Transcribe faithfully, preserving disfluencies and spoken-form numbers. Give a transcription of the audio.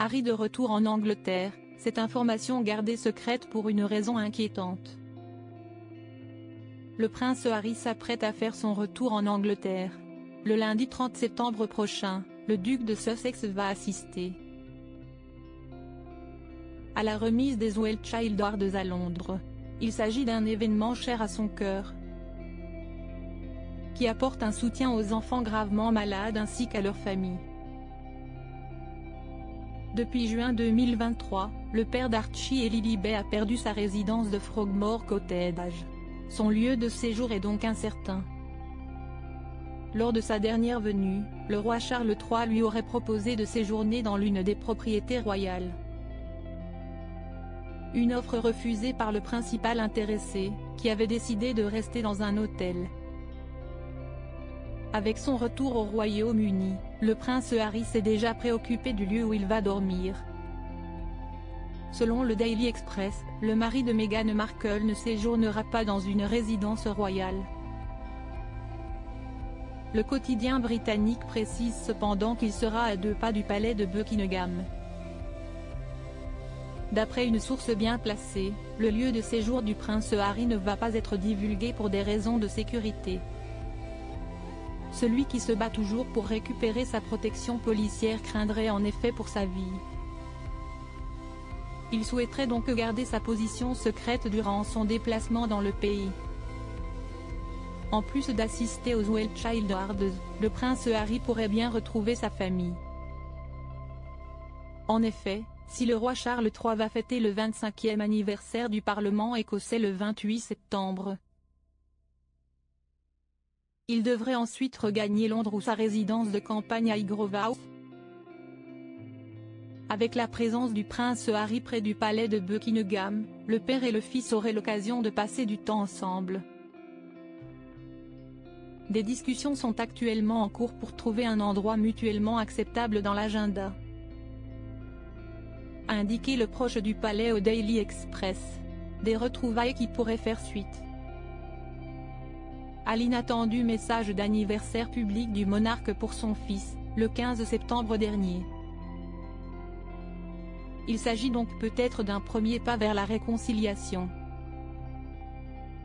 Harry de retour en Angleterre, cette information gardée secrète pour une raison inquiétante. Le prince Harry s'apprête à faire son retour en Angleterre. Le lundi trente septembre prochain, le duc de Sussex va assister à la remise des World Child Awards à Londres. Il s'agit d'un événement cher à son cœur, qui apporte un soutien aux enfants gravement malades ainsi qu'à leurs familles. Depuis juin deux mille vingt-trois, le père d'Archie et Lilibet a perdu sa résidence de Frogmore Cottage. Son lieu de séjour est donc incertain. Lors de sa dernière venue, le roi Charles trois lui aurait proposé de séjourner dans l'une des propriétés royales. Une offre refusée par le principal intéressé, qui avait décidé de rester dans un hôtel. Avec son retour au Royaume-Uni, le prince Harry s'est déjà préoccupé du lieu où il va dormir. Selon le Daily Express, le mari de Meghan Markle ne séjournera pas dans une résidence royale. Le quotidien britannique précise cependant qu'il sera à deux pas du palais de Buckingham. D'après une source bien placée, le lieu de séjour du prince Harry ne va pas être divulgué pour des raisons de sécurité. Celui qui se bat toujours pour récupérer sa protection policière craindrait en effet pour sa vie. Il souhaiterait donc garder sa position secrète durant son déplacement dans le pays. En plus d'assister aux World Child Awards, le prince Harry pourrait bien retrouver sa famille. En effet, si le roi Charles trois va fêter le vingt-cinquième anniversaire du Parlement écossais le vingt-huit septembre, il devrait ensuite regagner Londres ou sa résidence de campagne à Highgrove House. Avec la présence du prince Harry près du palais de Buckingham, le père et le fils auraient l'occasion de passer du temps ensemble. Des discussions sont actuellement en cours pour trouver un endroit mutuellement acceptable dans l'agenda, a indiqué le proche du palais au Daily Express. Des retrouvailles qui pourraient faire suite à l'inattendu message d'anniversaire public du monarque pour son fils, le quinze septembre dernier. Il s'agit donc peut-être d'un premier pas vers la réconciliation.